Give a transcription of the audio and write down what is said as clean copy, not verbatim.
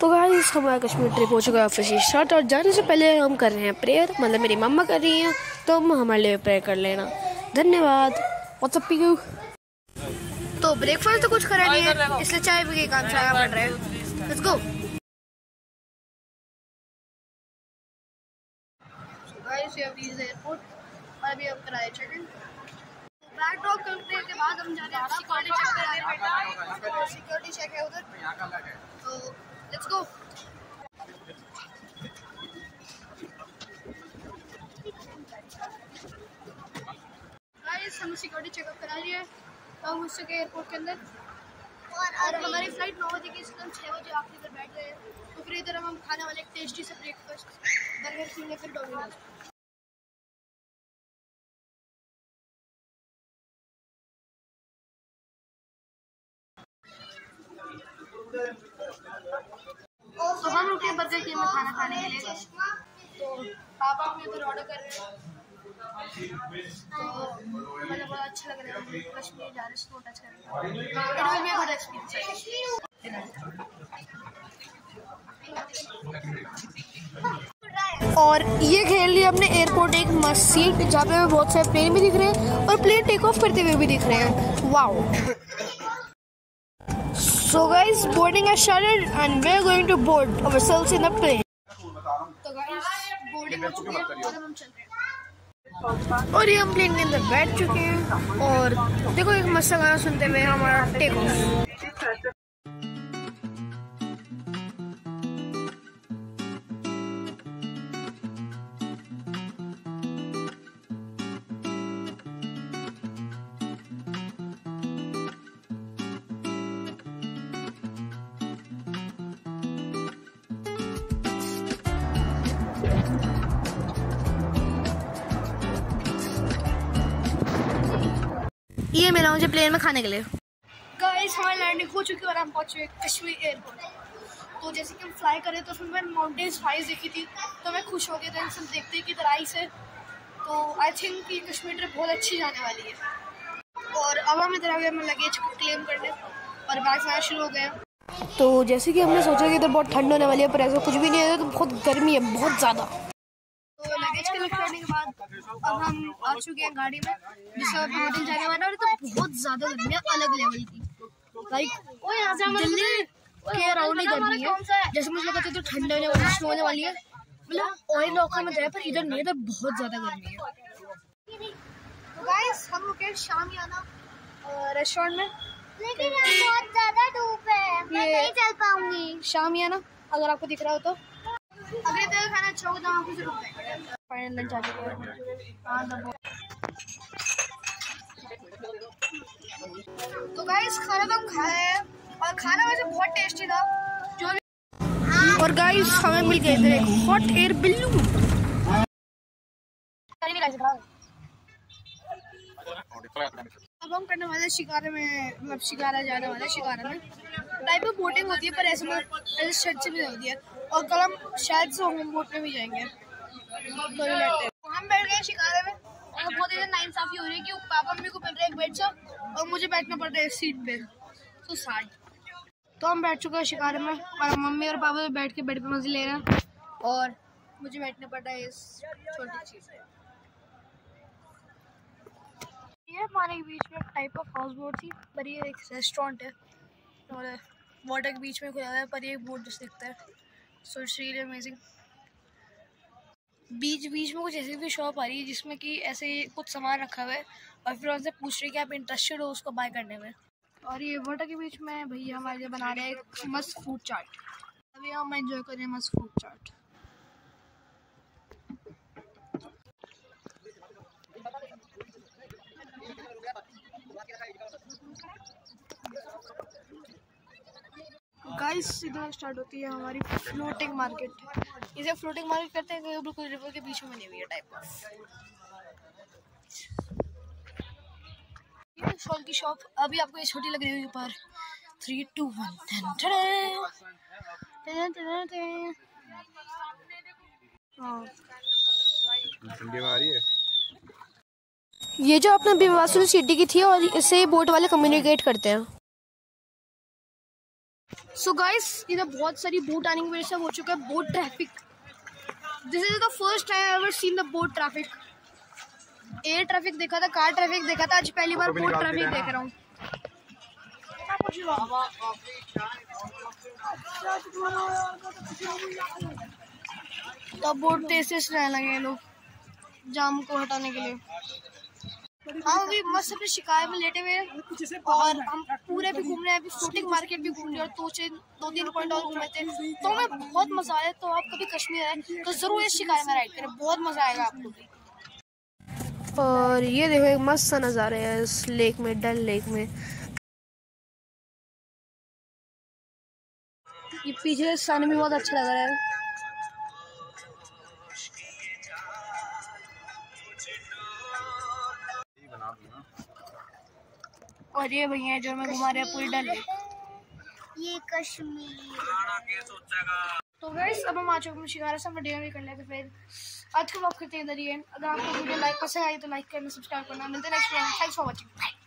तो गाइस हमारा कश्मीर ट्रिप हो चुका है ऑफिशियल स्टार्ट, और जाने से पहले हम कर रहे हैं प्रेयर, मतलब मेरी मम्मा कर रही हैं, तो हमारे लिए प्रेयर कर लेना। धन्यवाद। WhatsApp P. तो ब्रेकफास्ट तो कुछ करा नहीं है, इसलिए चाय पी के काम चलाना पड़ रहा है। Let's go. Guys we have reached the airport और अभी हम कराए चेक इन। बैग ड्रॉप करने के बाद हम जा रहे हैं सिक्योरिटी चेक करने। बेटा सिक्योरिटी चेक है उधर, तो लेट्स गो। गाइस हम सिक्योरिटी चेकअप करा लिए, हम घुस चुके एयरपोर्ट के अंदर और हमारी फ्लाइट 9 बजे की, इसलिए हम 6 बजे आखिरी इधर बैठ गए। तो फिर इधर हम खाने वाले एक टेस्टी से ब्रेकफास्ट बर्गर खाएंगे, फिर डोमिनोज। तो हम रुके बर्गर किंग में खाना खाने के लिए, तो पापा हम इधर ऑर्डर कर रहे हैं। तो मुझे बहुत अच्छा लग रहा है कश्मीर जा रहे हैं, टच करने का गुड एक्सपीरियंस। और ये खेल लिया अपने एयरपोर्ट एक मस्त सीट, जहाँ पे हमें बहुत सारे प्लेन भी दिख रहे हैं और प्लेन टेक ऑफ करते हुए भी दिख रहे हैं। Wow. So guys, boarding has started and we are going to board ourselves in a plane. तो guys, boarding हो चुकी है और हम चल रहे हैं। और ये हम प्लेन के अंदर बैठ चुके हैं और देखो एक मस्त गाना सुनते हुए हमारा टेक ऑफ। ये मिला मुझे प्लेन में खाने के लिए। गाइस हमारी लैंडिंग हो चुकी है और हम पहुंच चुके कश्मीर एयरपोर्ट। तो जैसे कि हम फ्लाई कर रहे तो उसमें मैंने माउंटेन्स हाइज देखी थी, तो मैं खुश हो गया था इन सब देखते कि तराई से। तो आई थिंक कि कश्मीर ट्रिप बहुत अच्छी जाने वाली है। और अब हम इधर आ गए अपना लगेज को क्लेम करने और बैग आना शुरू हो गया। तो जैसे कि हमने सोचा कि इधर बहुत ठंड होने वाली है, पर ऐसा कुछ भी नहीं है, तो बहुत गर्मी है, बहुत ज़्यादा। तो लगेज कलेक्ट करने के बाद अब हम आ चुके हैं गाड़ी में, जिससे अब होटल जाने वाला है। तो बहुत ज़्यादा गर्मी है, अलग लेवल की, लाइक दिल्ली के अराउंड ही गर्मी है। जैसे मुझे लगा था तो ठंड होने वाली है, मतलब ऑयल लॉकर में जाए, पर इधर नहीं, इधर बहुत ज़्यादा गर्मी है। तो गाइस हम लोग के शामियाना रेस्टोरेंट में, लेकिन बहुत ज़्यादा धूप है, मैं नहीं चल पाऊंगी। शामियाना अगर आपको दिख रहा हो तो अगले तरह खाना अच्छा होगा तो आपको जरूर खाएंगे। फाइनल लंच आ चुका है। तो गाइस खाना तो हम खाए हैं और खाना वैसे बहुत टेस्टी था जो भी। और गाइस हमें मिल गए थे एक हॉट एयर बलून। अब हम करने वाले शिकारा में, मतलब शिकारा जाने वाले शिकारा में टाइप ऑफ बोटिंग होती है, पर ऐसे शर्ट से भी होती है। और कल हम शायद से होम बोट में भी जाएंगे। तो हम बैठ गए शिकारे में और बहुत ज़्यादा नाइंसाफी हो रही है कि पापा मम्मी को मिल रहा है एक बेड से और मुझे बैठना पड़ रहा है सीट पे। तो साथ तो हम बैठ चुके हैं शिकारे में और मम्मी और पापा बैठ के बेड पे मजे ले रहे हैं और मुझे बैठना पड़ रहा है इस छोटी चीज़ पे। ये हमारे बीच में टाइप ऑफ हाउस बोट थी, पर ये एक रेस्टोरेंट है और वाटर के बीच में खुला हुआ है, पर ये एक बोट जैसे दिखता है। So it's really amazing. बीच में कुछ ऐसी भी शॉप आ रही है जिसमें कि ऐसे कुछ सामान रखा हुआ है और फिर उनसे पूछ रहे हैं कि आप इंटरेस्टेड हो उसको बाय करने में। और ये वाटर के बीच में भैया हमारे लिए बना रहे हैं एक मस्त फूड चाट। अभी हम एंजॉय कर रहे हैं मस्त फूड चाट। गाइस इधर स्टार्ट होती है हमारी फ्लोटिंग मार्केट। इसे फ्लोटिंग मार्केट कहते हैं, बिल्कुल रिवर के बीच में बनी हुई है टाइप ऑफ। ये शॉल की शॉप अभी आपको ये छोटी लग रही होगी, पर 3, 2, 1 ठंडी में आ रही है। ये जो अपना बिवासुल सिटी की थी और इससे बोट वाले कम्युनिकेट करते हैं। सो गाइस इधर बहुत सारी बोट आने की वजह से हो चुका है boat traffic. This is the first time I ever seen the boat traffic. Air traffic देखा था, कार ट्रैफिक देखा था, आज पहली बार बोट ट्रैफिक देख रहा हूँ। तो बोट तेज से रहने लगे लोग जाम को हटाने के लिए। हम भी मस्त अपने शिकायत में लेटे हुए और हम पूरे भी घूम रहे हैं। अभी फ्लोटिंग मार्केट भी घूम रहे और 2-3 पॉइंट और घूमे थे, तो हमें बहुत मजा आया। तो आप कभी कश्मीर आए तो जरूर इस शिकायत में राइड करें, बहुत मजा आएगा आपको भी। और ये देखो एक मस्त सा नज़ारा है इस लेक में, डल लेक में। ये पीछे सन भी बहुत अच्छा लग रहा है। और ये भैया जो मैं घुमा रहे हैं पूरी डल लेक, ये कश्मीर। तो गाइस अब हम आ चुके हैं शिकारा से, हम डिनर भी कर लेते फिर आज का व्लॉग करते हैं इधर ही। अगर आपको वीडियो लाइक पसंद आई तो लाइक करना, सब्सक्राइब करना। मिलते हैं नेक्स्ट व्लॉग में। Thanks for watching.